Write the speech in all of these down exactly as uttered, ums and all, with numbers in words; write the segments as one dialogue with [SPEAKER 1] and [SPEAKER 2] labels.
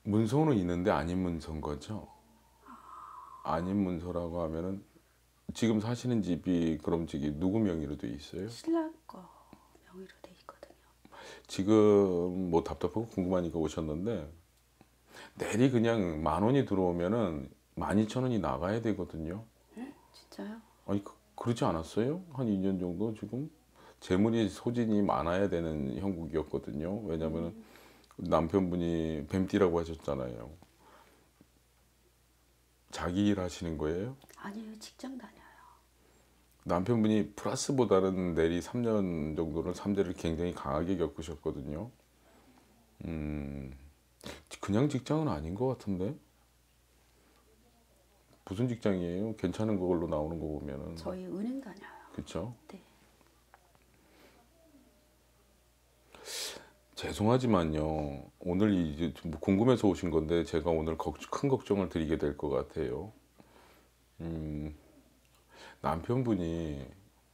[SPEAKER 1] 문서는 있는데 아닌 문서인 거죠. 아닌 문서라고 하면은 지금 사시는 집이 그럼 저기 누구 명의로 돼 있어요?
[SPEAKER 2] 신랑 거 명의로 돼 있거든요.
[SPEAKER 1] 지금 뭐 답답하고 궁금하니까 오셨는데 내리 그냥 만 원이 들어오면은 만 이천 원이 나가야 되거든요.
[SPEAKER 2] 진짜요?
[SPEAKER 1] 아니 그, 그러지 않았어요? 한 이 년 정도 지금 재물이 소진이 많아야 되는 형국이었거든요. 왜냐면은
[SPEAKER 2] 음,
[SPEAKER 1] 남편분이 뱀띠라고 하셨잖아요. 자기 일 하시는 거예요?
[SPEAKER 2] 아니에요. 직장 다녀요.
[SPEAKER 1] 남편분이 플러스보다는 내리 삼 년 정도는 삼재를 굉장히 강하게 겪으셨거든요. 음, 그냥 직장은 아닌 것 같은데? 무슨 직장이에요? 괜찮은 걸로 나오는 거 보면은.
[SPEAKER 2] 저희 은행 다녀요.
[SPEAKER 1] 그쵸?
[SPEAKER 2] 네.
[SPEAKER 1] 죄송하지만요. 오늘 이제 좀 궁금해서 오신 건데 제가 오늘 걱- 큰 걱정을 드리게 될 것 같아요. 음, 남편분이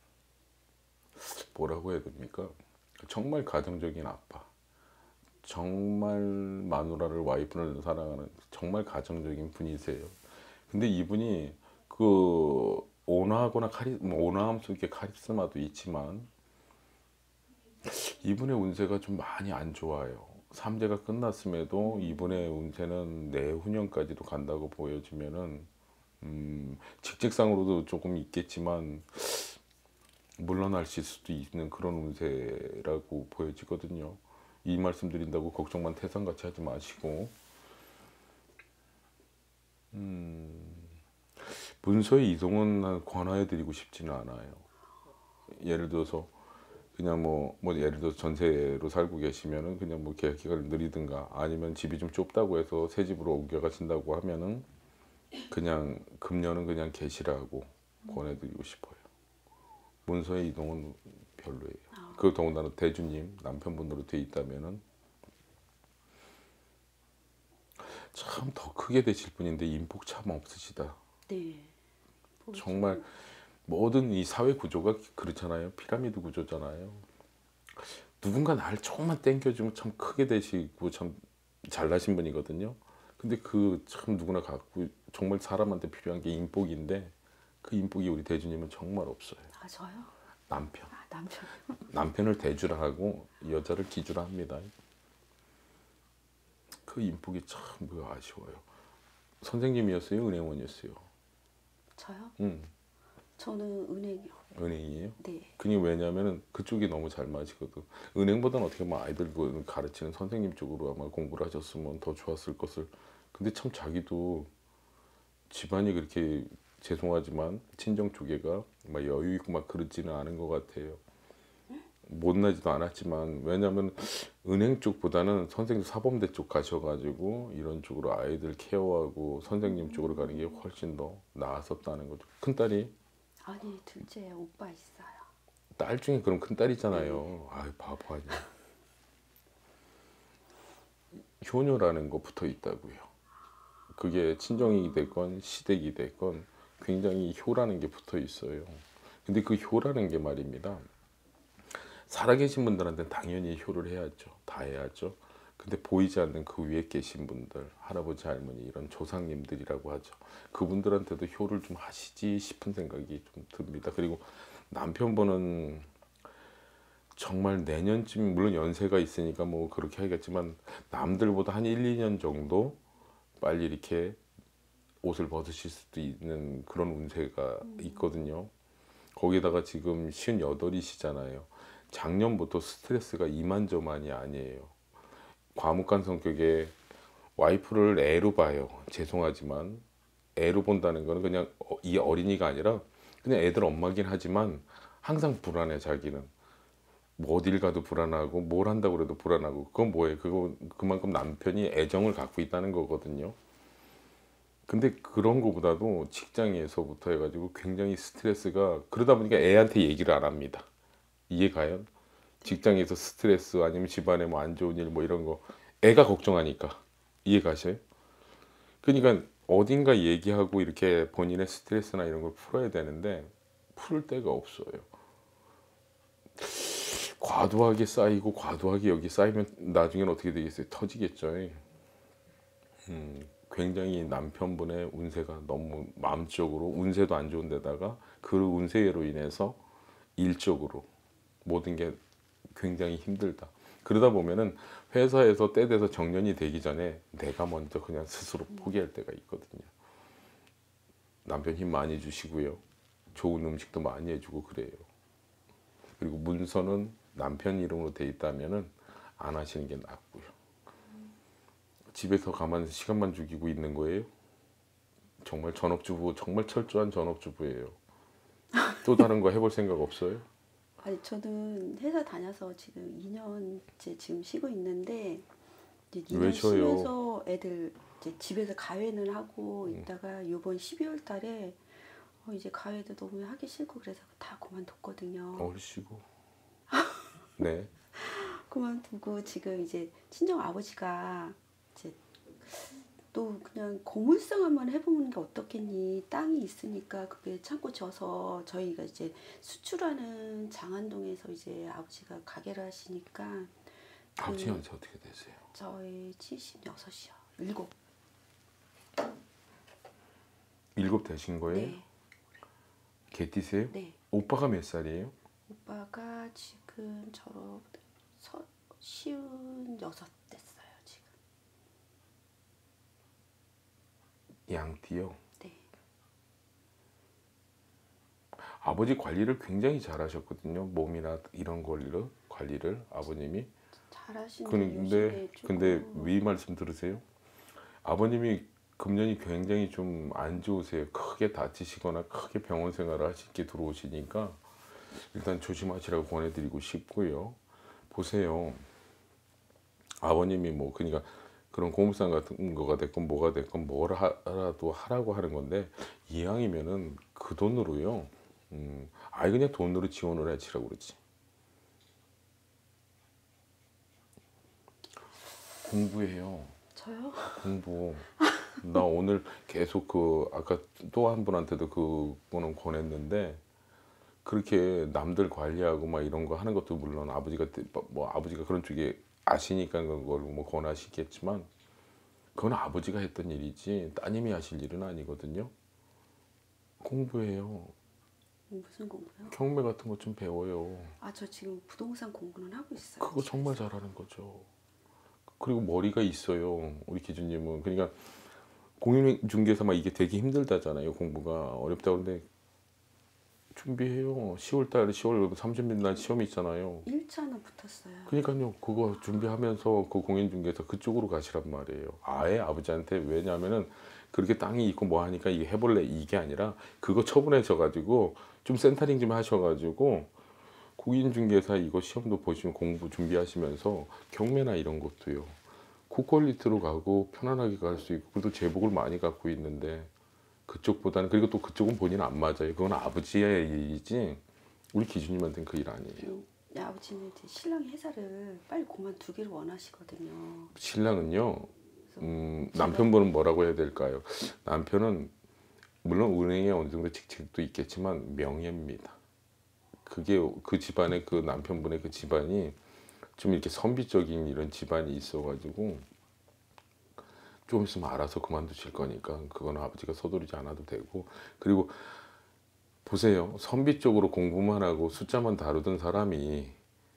[SPEAKER 1] 뭐라고 해야 됩니까? 정말 가정적인 아빠. 정말 마누라를 와이프를 사랑하는 정말 가정적인 분이세요. 근데 이분이 그 온화하거나 카리 뭐 온화함 속에 카리스마도 있지만 이분의 운세가 좀 많이 안 좋아요. 삼재가 끝났음에도 이분의 운세는 내후년까지도 간다고 보여지면은 음, 직책상으로도 조금 있겠지만 물러나실 수도 있는 그런 운세라고 보여지거든요. 이 말씀 드린다고 걱정만 태산같이 하지 마시고 문서의 이동은 난 권하해드리고 싶지는 않아요. 예를 들어서 그냥 뭐, 뭐 예를 들어서 전세로 살고 계시면은 그냥 뭐 계약 기간을 느리든가 아니면 집이 좀 좁다고 해서 새 집으로 옮겨가신다고 하면은 그냥 금년은 그냥 계시라고 권해드리고 싶어요. 문서의 이동은 별로예요.
[SPEAKER 2] 아,
[SPEAKER 1] 그 더군다나 대주님 남편분으로 돼 있다면은 참 더 크게 되실 분인데 인복 참 없으시다.
[SPEAKER 2] 네.
[SPEAKER 1] 정말
[SPEAKER 2] 보여지고.
[SPEAKER 1] 모든 이 사회 구조가 그렇잖아요. 피라미드 구조잖아요. 누군가 날 조금만 땡겨주면 참 크게 되시고 참 잘나신 분이거든요. 근데 그 참 누구나 갖고 정말 사람한테 필요한 게 인복인데 그 인복이 우리 대주님은 정말 없어요.
[SPEAKER 2] 아, 저요?
[SPEAKER 1] 남편.
[SPEAKER 2] 아, 남편요?
[SPEAKER 1] 남편을 대주라 하고 여자를 기주라 합니다. 그 인복이 참 뭐 아쉬워요. 선생님이었어요? 은행원이었어요?
[SPEAKER 2] 저요?
[SPEAKER 1] 응,
[SPEAKER 2] 저는 은행이요.
[SPEAKER 1] 은행이에요.
[SPEAKER 2] 네.
[SPEAKER 1] 그게 왜냐면은 그쪽이 너무 잘 맞으거든. 은행보다는 어떻게 보면 아이들 가르치는 선생님 쪽으로 아마 공부를 하셨으면 더 좋았을 것을. 근데 참 자기도 집안이 그렇게 죄송하지만 친정 쪽에가 막 여유 있고 막 그러지는 않은 것 같아요. 못나지도 않았지만 왜냐면 은행 쪽보다는 선생님 사범대 쪽 가셔가지고 이런 쪽으로 아이들 케어하고 선생님 쪽으로 가는 게 훨씬 더 나았었다는 거죠. 큰딸이
[SPEAKER 2] 아니, 둘째 오빠 있어요.
[SPEAKER 1] 딸 중에 그럼
[SPEAKER 2] 네.
[SPEAKER 1] 큰딸이잖아요. 아이 바보 아니야. 효녀라는 거 붙어 있다고요. 그게 친정이 됐건 시댁이 됐건 굉장히 효라는 게 붙어 있어요. 근데 그 효라는 게 말입니다. 살아계신 분들한테는 당연히 효를 해야죠. 다 해야죠. 근데 보이지 않는 그 위에 계신 분들, 할아버지, 할머니 이런 조상님들이라고 하죠. 그분들한테도 효를 좀 하시지 싶은 생각이 좀 듭니다. 그리고 남편분은 정말 내년쯤 물론 연세가 있으니까 뭐 그렇게 하겠지만 남들보다 한 일, 이 년 정도 빨리 이렇게 옷을 벗으실 수도 있는 그런 운세가 있거든요. 거기다가 지금 쉰여덟이시잖아요. 작년부터 스트레스가 이만저만이 아니에요. 과묵한 성격에 와이프를 애로 봐요. 죄송하지만 애로 본다는 거는 그냥 어- 이 어린이가 아니라 그냥 애들 엄마긴 하지만 항상 불안해 자기는. 뭐 어딜 가도 불안하고 뭘 한다고 그래도 불안하고 그건 뭐예요? 그거 그만큼 남편이 애정을 갖고 있다는 거거든요. 근데 그런 거보다도 직장에서부터 해가지고 굉장히 스트레스가 그러다 보니까 애한테 얘기를 안 합니다. 이해 가요? 직장에서 스트레스 아니면 집안에 뭐 안 좋은 일 뭐 이런 거 애가 걱정하니까 이해 가셔요? 그러니까 어딘가 얘기하고 이렇게 본인의 스트레스나 이런 걸 풀어야 되는데 풀 데가 없어요. 과도하게 쌓이고 과도하게 여기 쌓이면 나중에는 어떻게 되겠어요? 터지겠죠. 음, 굉장히 남편분의 운세가 너무 마음적으로 운세도 안 좋은데다가 그 운세로 인해서 일적으로 모든 게 굉장히 힘들다. 그러다 보면은 회사에서 때 돼서 정년이 되기 전에 내가 먼저 그냥 스스로 포기할 때가 있거든요. 남편 힘 많이 주시고요. 좋은 음식도 많이 해주고 그래요. 그리고 문서는 남편 이름으로 돼 있다면은 안 하시는 게 낫고요. 집에서 가만히 시간만 죽이고 있는 거예요. 정말 전업주부, 정말 철저한 전업주부예요. 또 다른 거 해볼 생각 없어요?
[SPEAKER 2] 아니 저는 회사 다녀서 지금 이 년째 지금 쉬고 있는데 이제
[SPEAKER 1] 왜
[SPEAKER 2] 이 년
[SPEAKER 1] 쉬어요?
[SPEAKER 2] 쉬면서 애들 이제 집에서 가회는 하고 있다가 이번 십이월 달에 어 이제 가회도 너무 하기 싫고 그래서 다 그만뒀거든요.
[SPEAKER 1] 얼씨구. 네.
[SPEAKER 2] 그만두고 지금 이제 친정 아버지가 이제 또 그냥 고물상 한번 해보는 게 어떻겠니? 땅이 있으니까 그게 창고 져서 저희가 이제 수출하는 장안동에서 이제 아버지가 가게를 하시니까
[SPEAKER 1] 아버지
[SPEAKER 2] 그
[SPEAKER 1] 연세 어떻게 되세요?
[SPEAKER 2] 저희 칠십육이요. 일곱.
[SPEAKER 1] 일곱 되신 거예요?
[SPEAKER 2] 네.
[SPEAKER 1] 개띠세요?
[SPEAKER 2] 네.
[SPEAKER 1] 오빠가 몇 살이에요?
[SPEAKER 2] 오빠가 지금 저로 서, 쉬운 여섯 됐어요, 지금.
[SPEAKER 1] 양띠요.
[SPEAKER 2] 네.
[SPEAKER 1] 아버지 관리를 굉장히 잘하셨거든요. 몸이나 이런 관리를 관리를 아버님이.
[SPEAKER 2] 잘하시는데
[SPEAKER 1] 근데
[SPEAKER 2] 요즘에
[SPEAKER 1] 근데
[SPEAKER 2] 조금
[SPEAKER 1] 위 말씀 들으세요? 아버님이 금년이 굉장히 좀 안 좋으세요. 크게 다치시거나 크게 병원 생활을 하시게 들어오시니까 일단 조심하시라고 권해드리고 싶고요. 보세요. 아버님이 뭐 그러니까 그런 고물상 같은 거가 됐건 뭐가 됐건 뭘 하라도 하라고 하는 건데 이왕이면은 그 돈으로요. 음, 아예 그냥 돈으로 지원을 해치라고 그러지. 공부해요.
[SPEAKER 2] 저요?
[SPEAKER 1] 공부. 나 오늘 계속 그 아까 또 한 분한테도 그거는 권했는데 그렇게 남들 관리하고 막 이런 거 하는 것도 물론 아버지가 뭐 아버지가 그런 쪽에 아시니까 그걸 뭐 권하시겠지만 그건 아버지가 했던 일이지 따님이 하실 일은 아니거든요. 공부해요.
[SPEAKER 2] 무슨 공부요?
[SPEAKER 1] 경매 같은 것 좀 배워요.
[SPEAKER 2] 아, 저 지금 부동산 공부는 하고 있어요.
[SPEAKER 1] 그거
[SPEAKER 2] 집에서.
[SPEAKER 1] 정말 잘하는 거죠. 그리고 머리가 있어요. 우리 기준님은. 그러니까 공인중개사 막 이게 되게 힘들다잖아요. 공부가 어렵다고 그러는데 준비해요. 시월 달, 시월 삼십 일 날 시험이 있잖아요.
[SPEAKER 2] 일 차는 붙었어요.
[SPEAKER 1] 그러니까요. 그거 준비하면서 그 공인중개사 그쪽으로 가시란 말이에요. 아예 아버지한테. 왜냐하면은 그렇게 땅이 있고 뭐 하니까 이게 해볼래 이게 아니라 그거 처분하셔 가지고 좀 센터링 좀 하셔가지고 공인중개사 이거 시험도 보시면 공부 준비하시면서 경매나 이런 것도요. 고퀄리티로 가고 편안하게 갈 수 있고 그래도 제복을 많이 갖고 있는데 그쪽보다는 그리고 또 그쪽은 본인 안 맞아요. 그건 아버지의 일이지 우리 기준님한테는 그 일 아니에요.
[SPEAKER 2] 음, 네, 아버지는 이제 신랑이 회사를 빨리 그만두기를 원하시거든요.
[SPEAKER 1] 신랑은요.
[SPEAKER 2] 그래서
[SPEAKER 1] 음,
[SPEAKER 2] 제가-
[SPEAKER 1] 남편분은 뭐라고 해야 될까요? 남편은 물론 은행에 어느 정도 직책도 있겠지만 명예입니다. 그게 그 집안의 그 남편분의 그 집안이 좀 이렇게 선비적인 이런 집안이 있어가지고 좀 있으면 알아서 그만두실 거니까 그건 아버지가 서두르지 않아도 되고 그리고 보세요. 선비 쪽으로 공부만 하고 숫자만 다루던 사람이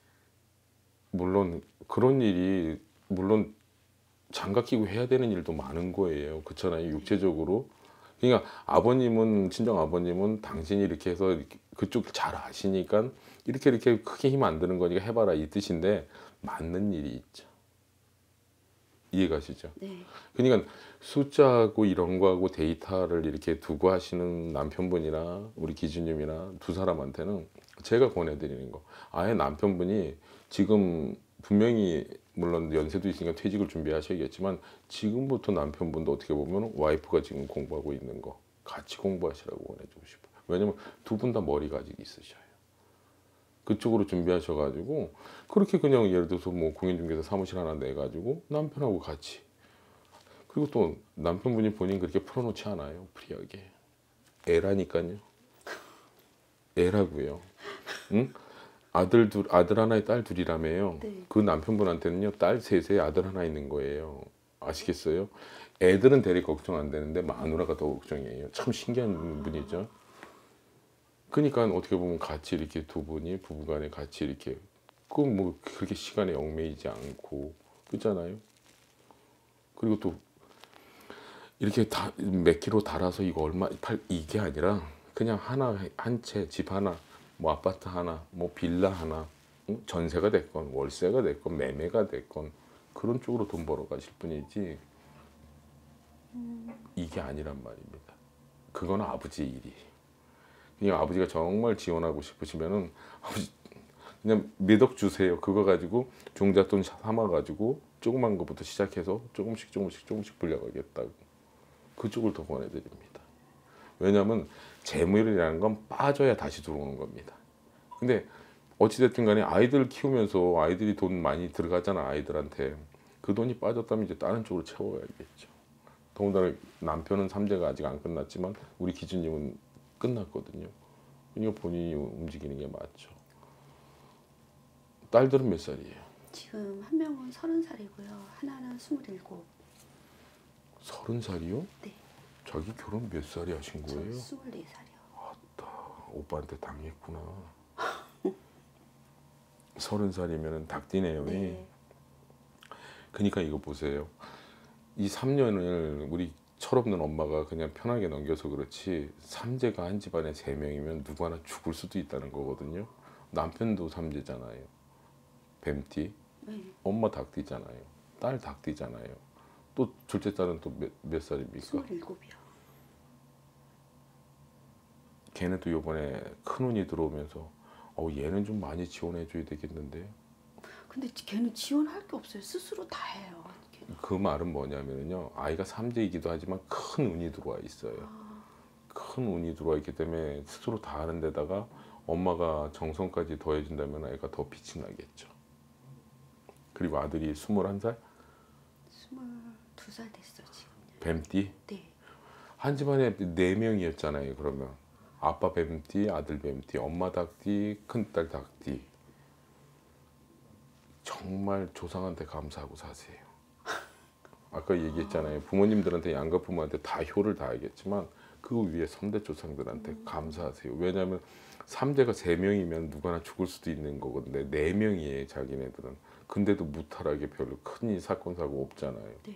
[SPEAKER 1] 물론 그런 일이 물론 장갑 끼고 해야 되는 일도 많은 거예요. 그렇잖아요. 육체적으로. 그러니까 아버님은 친정 아버님은 당신이 이렇게 해서 이렇게 그쪽 잘 아시니까 이렇게 이렇게 크게 힘 안 드는 거니까 해봐라 이 뜻인데 맞는 일이 있죠. 이해가시죠?
[SPEAKER 2] 네.
[SPEAKER 1] 그러니까 숫자하고 이런 거하고 데이터를 이렇게 두고 하시는 남편분이나 우리 기준님이나 두 사람한테는 제가 권해드리는 거 아예 남편분이 지금 분명히 물론 연세도 있으니까 퇴직을 준비하셔야겠지만 지금부터 남편분도 어떻게 보면 와이프가 지금 공부하고 있는 거 같이 공부하시라고 권해주고 싶어요. 왜냐면 두 분 다 머리가 아직 있으셔요. 그쪽으로 준비하셔가지고 그렇게 그냥 예를 들어서 뭐 공인중개사 사무실 하나 내가지고 남편하고 같이 그리고 또 남편분이 본인 그렇게 풀어놓지 않아요. 프리하게. 애라니까요. 애라고요. 응? 아들 둘 아들 하나에 딸 둘이라며요.
[SPEAKER 2] 네.
[SPEAKER 1] 그 남편분한테는요 딸 셋에 아들 하나 있는 거예요. 아시겠어요? 애들은 대리 걱정 안 되는데 마누라가 더 걱정이에요. 참 신기한 분이죠. 그러니까 어떻게 보면 같이 이렇게 두 분이 부부간에 같이 이렇게 그 뭐 그렇게 시간에 얽매이지 않고 그렇잖아요. 그리고 또 이렇게 다 몇 킬로 달아서 이거 얼마 팔 이게 아니라 그냥 하나 한 채 집 하나 뭐 아파트 하나 뭐 빌라 하나 응? 전세가 됐건 월세가 됐건 매매가 됐건 그런 쪽으로 돈 벌어 가실 뿐이지 이게 아니란 말입니다. 그건 아버지 일이. 그냥 아버지가 정말 지원하고 싶으시면은 아버지 그냥 몇억 주세요. 그거 가지고 종잣돈 삼아 가지고 조그만 것부터 시작해서 조금씩 조금씩 조금씩 불려가겠다고. 그쪽을 더 권해드립니다. 왜냐하면 재물이라는 건 빠져야 다시 들어오는 겁니다. 근데 어찌됐든 간에 아이들 키우면서 아이들이 돈 많이 들어가잖아. 아이들한테. 그 돈이 빠졌다면 이제 다른 쪽으로 채워야겠죠. 더군다나 남편은 삼재가 아직 안 끝났지만 우리 기준님은 끝났거든요. 그러니까 본인이 움직이는 게 맞죠. 딸들은 몇 살이에요?
[SPEAKER 2] 지금 한 명은 서른 살이고요. 하나는 스물일곱.
[SPEAKER 1] 서른 살이요?
[SPEAKER 2] 네.
[SPEAKER 1] 자기 결혼 몇 살에 하신
[SPEAKER 2] 저
[SPEAKER 1] 거예요?
[SPEAKER 2] 스물네 살이요.
[SPEAKER 1] 아따, 오빠한테 당했구나. 서른 살이면 닭띠네요.
[SPEAKER 2] 네.
[SPEAKER 1] 그러니까 이거 보세요. 이 삼 년을 우리 철없는 엄마가 그냥 편하게 넘겨서 그렇지 삼재가 한 집안에 세 명이면 누구 하나 죽을 수도 있다는 거거든요. 남편도 삼재잖아요. 뱀띠,
[SPEAKER 2] 네.
[SPEAKER 1] 엄마 닭띠잖아요. 딸 닭띠잖아요. 또 둘째 딸은 또 몇 몇 살입니까?
[SPEAKER 2] 스물일곱이요.
[SPEAKER 1] 걔는 또 요번에 큰 운이 들어오면서 어 얘는 좀 많이 지원해 줘야 되겠는데.
[SPEAKER 2] 근데 걔는 지원할 게 없어요. 스스로 다 해요. 걔는.
[SPEAKER 1] 그 말은 뭐냐면요. 아이가 삼재이기도 하지만 큰 운이 들어와 있어요.
[SPEAKER 2] 아,
[SPEAKER 1] 큰 운이 들어와 있기 때문에 스스로 다 하는 데다가 엄마가 정성까지 더해준다면 아이가 더 빛이 나겠죠. 그리고 아들이 스물한 살?
[SPEAKER 2] 스물두 살 됐어 지금.
[SPEAKER 1] 뱀띠?
[SPEAKER 2] 네.
[SPEAKER 1] 한 집안에 네 명이었잖아요. 그러면 아빠 뱀띠, 아들 뱀띠, 엄마 닭띠, 큰딸 닭띠. 정말 조상한테 감사하고 사세요. 아까 얘기했잖아요. 부모님들한테 양가 부모한테 다 효를 다하겠지만 그 위에 삼대 조상들한테 감사하세요. 왜냐하면 삼대가 세 명이면 누구 하나 죽을 수도 있는 거건데 네 명이에요. 자기네들은. 근데도 무탈하게 별로 큰 사건 사고 없잖아요.
[SPEAKER 2] 네.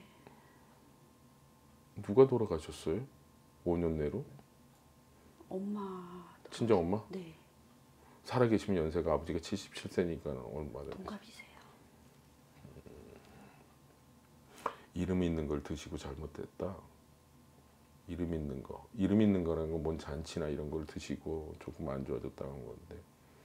[SPEAKER 1] 누가 돌아가셨어요? 오 년 내로?
[SPEAKER 2] 엄마.
[SPEAKER 1] 친정 엄마?
[SPEAKER 2] 네.
[SPEAKER 1] 살아계시면 연세가 아버지가 칠십칠 세니까 얼마나
[SPEAKER 2] 동갑이세요.
[SPEAKER 1] 이름 있는 걸 드시고 잘못됐다. 이름 있는 거. 이름 있는 거라는 건 뭔 잔치나 이런 걸 드시고 조금 안 좋아졌다는 건데.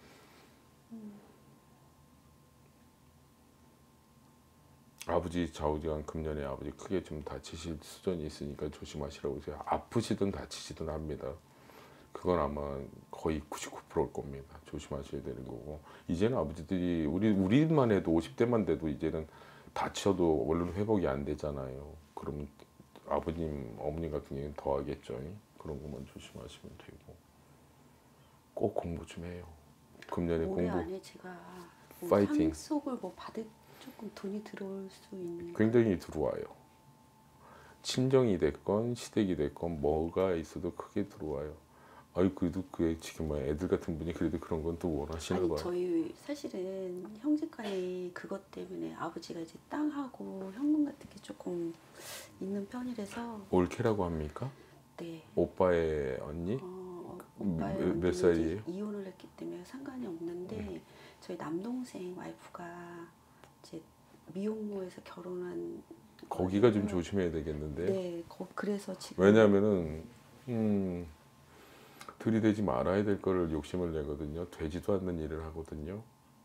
[SPEAKER 1] 아버지 좌우지간 금년에 아버지 크게 좀 다치실 수준이 있으니까 조심하시라고 해서 아프시든 다치시든 합니다. 그건 아마 거의 구십구 퍼센트일 겁니다. 조심하셔야 되는 거고. 이제는 아버지들이 우리 우리만 해도 오십 대만 돼도 이제는 다쳐도 얼른 회복이 안 되잖아요. 그러면 아버님, 어머님 같은 경우는 더 하겠죠. 그런 것만 조심하시면 되고. 꼭 공부 좀 해요. 금년에
[SPEAKER 2] 올해
[SPEAKER 1] 공부
[SPEAKER 2] 안에 제가 뭐
[SPEAKER 1] 파이팅.
[SPEAKER 2] 상속을 뭐 받을 조금 돈이 들어올 수 있는.
[SPEAKER 1] 굉장히 들어와요. 친정이 됐건 시댁이 됐건 뭐가 있어도 크게 들어와요. 아유 그래도 그게 지금 뭐 애들 같은 분이 그래도 그런 건 또 원하시나
[SPEAKER 2] 아니
[SPEAKER 1] 봐요.
[SPEAKER 2] 저희 사실은 형제간에 그것 때문에 아버지가 이제 땅하고 현금 같은 게 조금 있는 편이라서.
[SPEAKER 1] 올케라고 합니까?
[SPEAKER 2] 네.
[SPEAKER 1] 오빠의 언니?
[SPEAKER 2] 어,
[SPEAKER 1] 몇-
[SPEAKER 2] 오빠의
[SPEAKER 1] 몇
[SPEAKER 2] 언니는 이제
[SPEAKER 1] 살이에요?
[SPEAKER 2] 이혼을 했기 때문에 상관이 없는데 저희 남동생 와이프가 이제 미혼모에서 결혼한
[SPEAKER 1] 거기가 좀
[SPEAKER 2] 거라서요.
[SPEAKER 1] 조심해야 되겠는데.
[SPEAKER 2] 네, 거, 그래서 지금
[SPEAKER 1] 왜냐하면은 음, 들이대지 말아야 될 거를 욕심을 내거든요. 되지도 않는 일을 하거든요.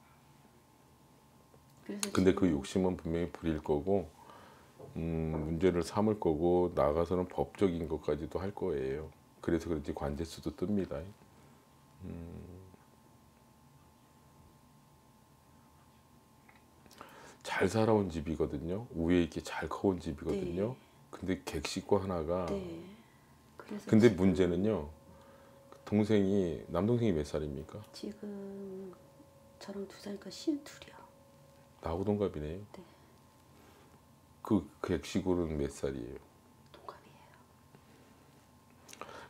[SPEAKER 2] 그래서
[SPEAKER 1] 근데 그
[SPEAKER 2] 지금
[SPEAKER 1] 욕심은 분명히 부릴 거고 음, 문제를 삼을 거고 나가서는 법적인 것까지도 할 거예요. 그래서 그런지 관제수도 뜹니다. 음, 잘 살아온 집이거든요. 우에 있게 잘 커온 집이거든요.
[SPEAKER 2] 네.
[SPEAKER 1] 근데 객식구 하나가
[SPEAKER 2] 네. 그래서
[SPEAKER 1] 근데
[SPEAKER 2] 지금,
[SPEAKER 1] 문제는요. 동생이 남동생이 몇 살입니까?
[SPEAKER 2] 지금 저랑 두 살이니까 쉰 둘이요.
[SPEAKER 1] 나하고 동갑이네요.
[SPEAKER 2] 네.
[SPEAKER 1] 그 객식구는 몇 살이에요?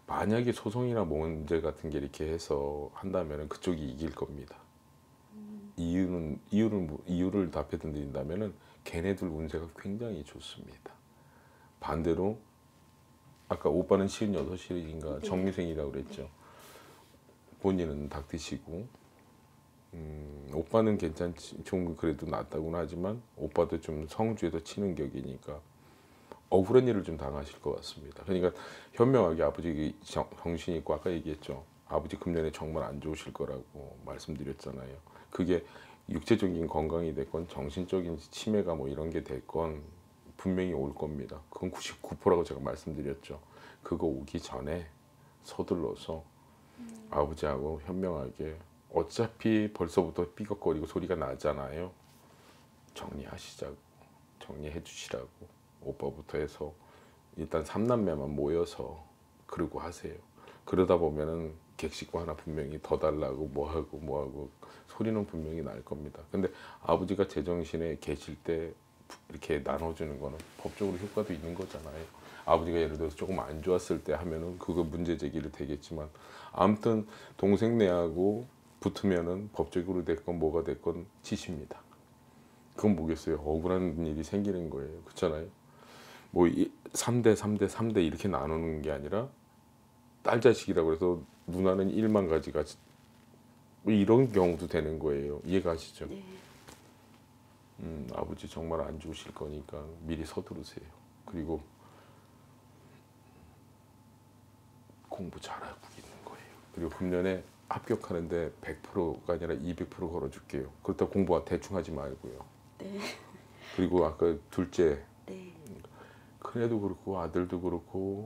[SPEAKER 1] 만약에 소송이나 문제 같은 게 이렇게 해서 한다면 그쪽이 이길 겁니다. 이유는 이유를 무- 이유를 답해 드린다면은 걔네들 운세가 굉장히 좋습니다. 반대로 아까 오빠는 쉰여섯 일인가
[SPEAKER 2] 네.
[SPEAKER 1] 정미생이라고 그랬죠. 본인은 닭띠시고 음, 오빠는 괜찮지 좀 그래도 낫다고는 하지만 오빠도 좀 성주에서 치는 격이니까 억울한 일을 좀 당하실 것 같습니다. 그러니까 현명하게 아버지 정- 정신 있고 아까 얘기했죠. 아버지 금년에 정말 안 좋으실 거라고 말씀드렸잖아요. 그게 육체적인 건강이 됐건 정신적인 치매가 뭐 이런 게 됐건 분명히 올 겁니다. 그건 구십구 퍼센트라고 제가 말씀드렸죠. 그거 오기 전에 서둘러서 아버지하고 현명하게 어차피 벌써부터 삐걱거리고 소리가 나잖아요. 정리하시자고 정리해 주시라고 오빠부터 해서 일단 삼남매만 모여서 그러고 하세요. 그러다 보면은 객식고 하나 분명히 더 달라고 뭐하고 뭐하고 소리는 분명히 날 겁니다. 근데 아버지가 제정신에 계실 때 이렇게 나눠주는 거는 법적으로 효과도 있는 거잖아요. 아버지가 예를 들어서 조금 안 좋았을 때 하면은 그거 문제 제기를 되겠지만 아무튼 동생네하고 붙으면은 법적으로 됐건 뭐가 됐건 지십니다. 그건 뭐겠어요. 억울한 일이 생기는 거예요. 그렇잖아요. 뭐 삼 대 삼 대 삼 대 이렇게 나누는 게 아니라 딸 자식이라고 해서 누나는 일만 가지가 뭐 이런 경우도 되는 거예요. 이해가시죠?
[SPEAKER 2] 네.
[SPEAKER 1] 음, 아버지 정말 안 좋으실 거니까 미리 서두르세요. 그리고 공부 잘하고 있는 거예요. 그리고 금년에 합격하는데 백 퍼센트가 아니라 이백 퍼센트 걸어줄게요. 그렇다고 공부 대충 하지 말고요.
[SPEAKER 2] 네.
[SPEAKER 1] 그리고 아까 둘째
[SPEAKER 2] 네.
[SPEAKER 1] 큰애도 그렇고 아들도 그렇고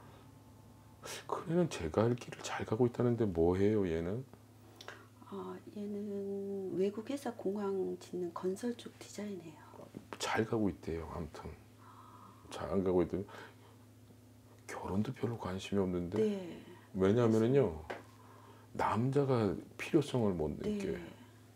[SPEAKER 1] 큰애는 제가 할 길을 잘 가고 있다는데 뭐 해요 얘는?
[SPEAKER 2] 어, 얘는 외국 회사 공항 짓는 건설 쪽 디자인해요.
[SPEAKER 1] 잘 가고 있대요. 아무튼 잘 안 가고 있더니 결혼도 별로 관심이 없는데
[SPEAKER 2] 네.
[SPEAKER 1] 왜냐하면은요 남자가 필요성을 못 느껴요.
[SPEAKER 2] 네.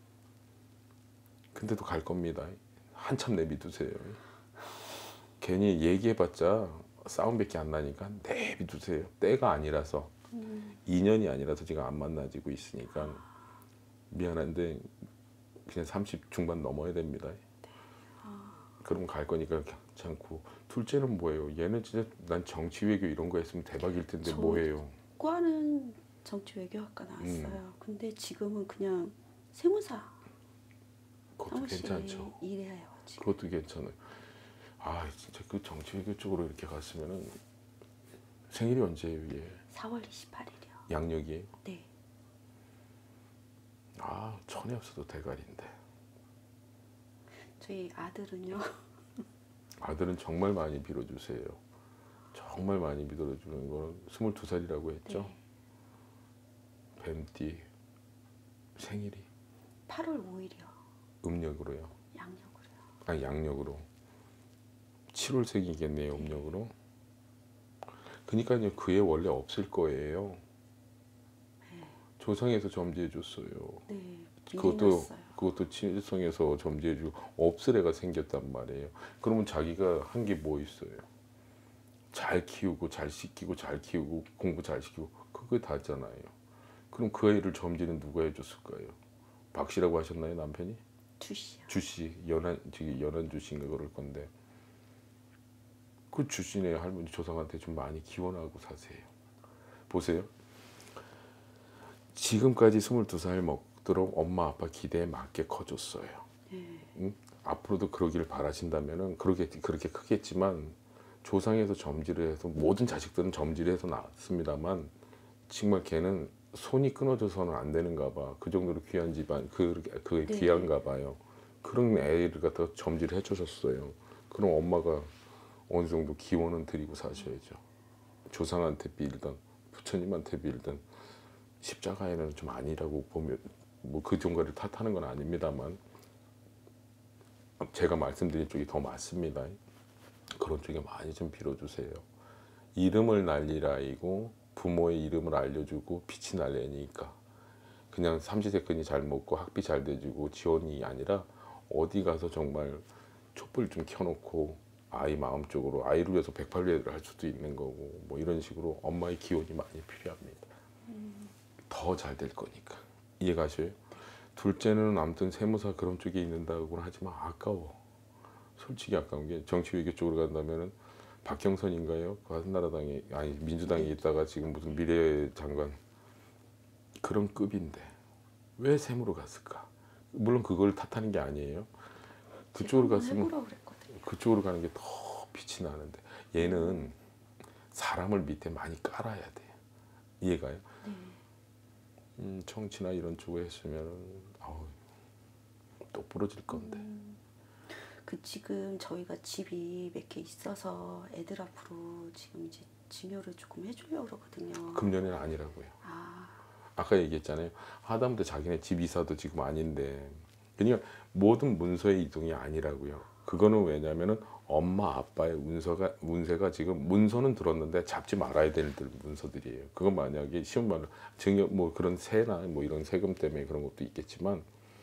[SPEAKER 1] 근데도 갈 겁니다. 한참 내비두세요. 괜히 얘기해봤자 싸움밖에 안 나니까 내비두세요. 때가 아니라서
[SPEAKER 2] 음,
[SPEAKER 1] 인연이 아니라서 지금 안 만나지고 있으니까 미안한데 그냥 삼십 중반 넘어야 됩니다. 그럼 갈 거니까 괜찮고 둘째는 뭐예요? 얘는 진짜 난 정치 외교 이런 거 했으면 대박일 텐데
[SPEAKER 2] 저-
[SPEAKER 1] 뭐예요?
[SPEAKER 2] 과는 정치 외교학과 나왔어요. 근데 지금은 그냥 세무사
[SPEAKER 1] 그것도
[SPEAKER 2] 사무실에
[SPEAKER 1] 괜찮죠.
[SPEAKER 2] 일해요. 지금.
[SPEAKER 1] 그것도 괜찮아요. 아 진짜 그 정치 외교 쪽으로 이렇게 갔으면은 생일이 언제예요? 얘
[SPEAKER 2] 사월 이십팔일이요.
[SPEAKER 1] 양력이에요?
[SPEAKER 2] 네.
[SPEAKER 1] 아 천이 없어도 대가리인데
[SPEAKER 2] 저희 아들은요.
[SPEAKER 1] 아들은 정말 많이 빌어주세요. 정말 많이 빌어주는 거는 스물두 살이라고 했죠.
[SPEAKER 2] 네.
[SPEAKER 1] 뱀띠 생일이
[SPEAKER 2] 팔월 오일이요.
[SPEAKER 1] 음력으로요.
[SPEAKER 2] 양력으로요.
[SPEAKER 1] 아니 양력으로 칠월생이겠네요. 음력으로. 그러니까요 그애 원래 없을 거예요. 조상에서 점지해 줬어요.
[SPEAKER 2] 네.
[SPEAKER 1] 그것도
[SPEAKER 2] 미래났어요.
[SPEAKER 1] 그것도 칠성에서 점지해주고 없을 애가 생겼단 말이에요. 그러면 자기가 한 게 뭐 있어요? 잘 키우고 잘 시키고 잘 키우고 공부 잘 시키고 그게 다잖아요. 그럼 그 애를 점지는 누가 해줬을까요? 박 씨라고 하셨나요 남편이?
[SPEAKER 2] 주시요.
[SPEAKER 1] 주씨 연한 저기 연한 주씨인가 그럴 건데 그 주씨네 할머니 조상한테 좀 많이 기원하고 사세요. 보세요. 지금까지 스물두 살 먹도록 엄마 아빠 기대에 맞게 커줬어요.
[SPEAKER 2] 네.
[SPEAKER 1] 응? 앞으로도 그러기를 바라신다면은 그렇게 그렇게 크겠지만 조상에서 점지를 해서 모든 자식들은 점지를 해서 낳았습니다만 정말 걔는 손이 끊어져서는 안 되는가 봐. 그 정도로 귀한 집안 그 그게
[SPEAKER 2] 네.
[SPEAKER 1] 귀한가 봐요. 그런 애를 갖다가 점지를 해주셨어요. 그럼 엄마가 어느 정도 기원은 드리고 사셔야죠. 조상한테 빌든 부처님한테 빌든 십자가에는 좀 아니라고 보면 뭐 그 종가를 탓하는 건 아닙니다만 제가 말씀드린 쪽이 더 맞습니다. 그런 쪽에 많이 좀 빌어주세요. 이름을 날리라이고 부모의 이름을 알려주고 빛이 날래니까 그냥 삼시세끼니 잘 먹고 학비 잘 대주고 지원이 아니라 어디 가서 정말 촛불 좀 켜놓고 아이 마음 쪽으로 아이를 위해서 백팔 배를 할 수도 있는 거고 뭐 이런 식으로 엄마의 기원이 많이 필요합니다. 더 잘 될 거니까. 이해가셔요? 둘째는 아무튼 세무사 그런 쪽에 있는다고는 하지만 아까워. 솔직히 아까운 게 정치 외교 쪽으로 간다면은 박경선인가요? 그 한나라당에 아니 민주당에 있다가 지금 무슨 미래장관 그런 급인데 왜 세무로 갔을까? 물론 그걸 탓하는 게 아니에요. 그쪽으로 갔으면
[SPEAKER 2] 해보라고 그랬거든요.
[SPEAKER 1] 그쪽으로 가는 게 더 빛이 나는데 얘는 사람을 밑에 많이 깔아야 돼. 이해가요?
[SPEAKER 2] 네.
[SPEAKER 1] 음, 정치나 이런 쪽에 했으면 아우, 또 부러질 건데.
[SPEAKER 2] 음, 그 지금 저희가 집이 몇 개 있어서 애들 앞으로 지금 이제 증여를 조금 해주려고 그러거든요.
[SPEAKER 1] 금년에는 아니라고요.
[SPEAKER 2] 아,
[SPEAKER 1] 아까 얘기했잖아요. 하다못해 자기네 집 이사도 지금 아닌데 그러니까 모든 문서의 이동이 아니라고요. 그거는 왜냐면은 엄마 아빠의 문서가 문세가 지금 문서는 들었는데 잡지 말아야 될 문서들이에요. 그건 만약에 쉬운 말로 증여 뭐 그런 세나 뭐 이런 세금 때문에 그런 것도 있겠지만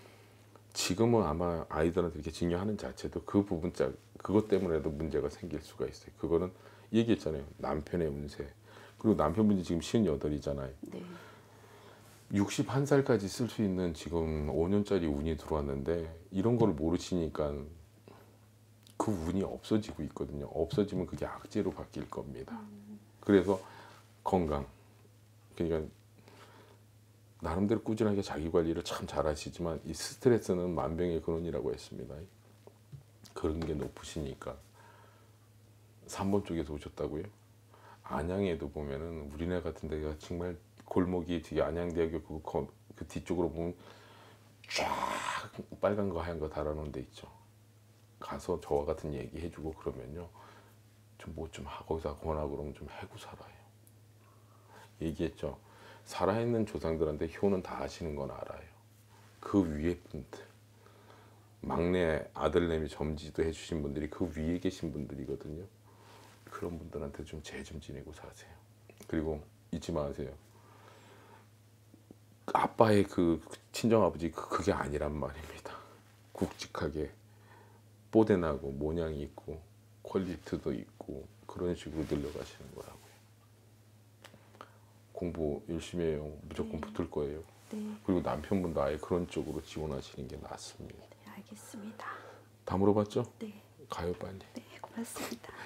[SPEAKER 1] 지금은 아마 아이들한테 이렇게 증여하는 자체도 그 부분 짜 그것 때문에도 문제가 생길 수가 있어요. 그거는 얘기했잖아요. 남편의 운세 그리고 남편분이 지금 쉰여덟이잖아요.
[SPEAKER 2] 네.
[SPEAKER 1] 육십일 살까지 쓸 수 있는 지금 오 년짜리 운이 들어왔는데 이런 걸 모르시니까 그 운이 없어지고 있거든요. 없어지면 그게 악재로 바뀔 겁니다. 그래서 건강 그러니까 나름대로 꾸준하게 자기 관리를 참 잘하시지만 이 스트레스는 만병의 근원이라고 했습니다. 그런 게 높으시니까 삼 번 쪽에서 오셨다고요? 안양에도 보면은 우리네 같은 데가 정말 골목이 뒤에 안양대학교 그, 거- 그 뒤쪽으로 보면 쫙 빨간 거 하얀 거 달아놓은 데 있죠. 가서 저와 같은 얘기 해주고 그러면요 좀 뭐 좀 거기서 하거나 그러면 좀 해고 살아요. 얘기했죠. 살아있는 조상들한테 효는 다 하시는 건 알아요. 그 위에 분들 막내 아들내미 점지도 해주신 분들이 그 위에 계신 분들이거든요. 그런 분들한테 좀 재 좀 지내고 사세요. 그리고 잊지 마세요. 아빠의 그 친정아버지 그- 그게 아니란 말입니다. 굵직하게 뽀대나고 모양이 있고 퀄리티도 있고 그런 식으로 늘려가시는 거라고요. 공부 열심히 해요. 무조건 붙을 거예요.
[SPEAKER 2] 네.
[SPEAKER 1] 그리고 남편분도 아예 그런 쪽으로 지원하시는 게 낫습니다.
[SPEAKER 2] 네, 알겠습니다.
[SPEAKER 1] 다 물어봤죠?
[SPEAKER 2] 네.
[SPEAKER 1] 가요 빨리.
[SPEAKER 2] 네, 고맙습니다.